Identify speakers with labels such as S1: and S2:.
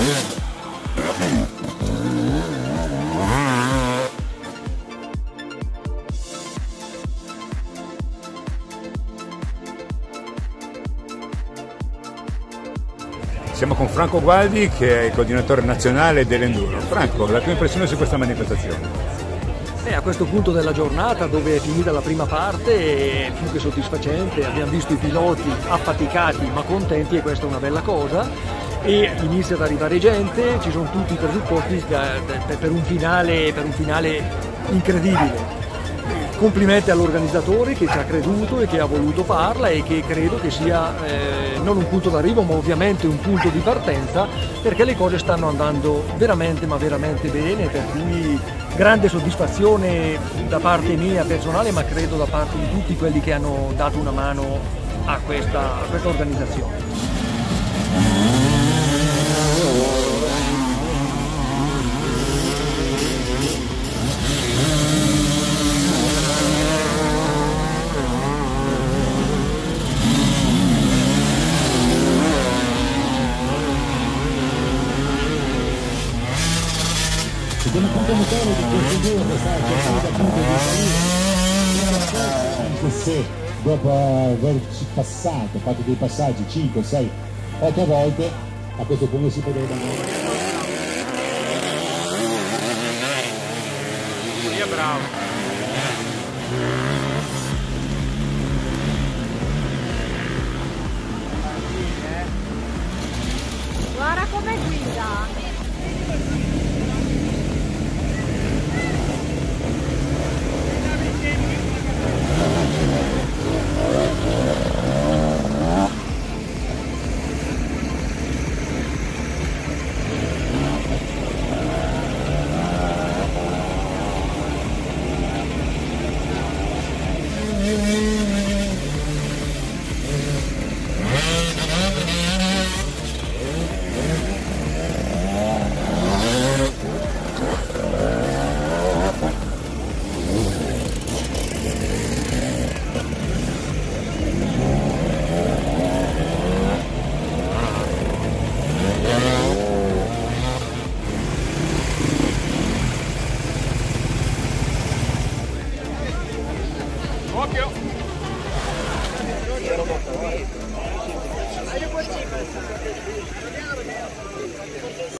S1: Siamo con Franco Gualdi, che è il coordinatore nazionale dell'Enduro. Franco, la tua impressione su questa manifestazione?
S2: A questo punto della giornata, dove è finita la prima parte, è più che soddisfacente. Abbiamo visto i piloti affaticati ma contenti, e questa è una bella cosa, e inizia ad arrivare gente, ci sono tutti i presupposti per un finale incredibile. Complimenti all'organizzatore che ci ha creduto e che ha voluto farla, e che credo che sia non un punto d'arrivo ma ovviamente un punto di partenza, perché le cose stanno andando veramente ma veramente bene, per cui grande soddisfazione da parte mia personale, ma credo da parte di tutti quelli che hanno dato una mano a questa organizzazione.
S3: Abbiamo fatto notare che questo giorno sta cercando appunto di salire, anche se dopo averci fatto dei passaggi 5, 6, 8 volte, a questo punto si poteva andare.
S1: Via, bravo.
S4: Guarda come guida!
S1: Occhio!